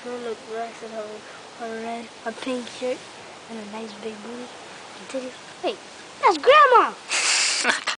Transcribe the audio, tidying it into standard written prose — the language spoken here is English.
girl look nice in her pink shirt and a nice big booty and titties. Wait, that's Grandma!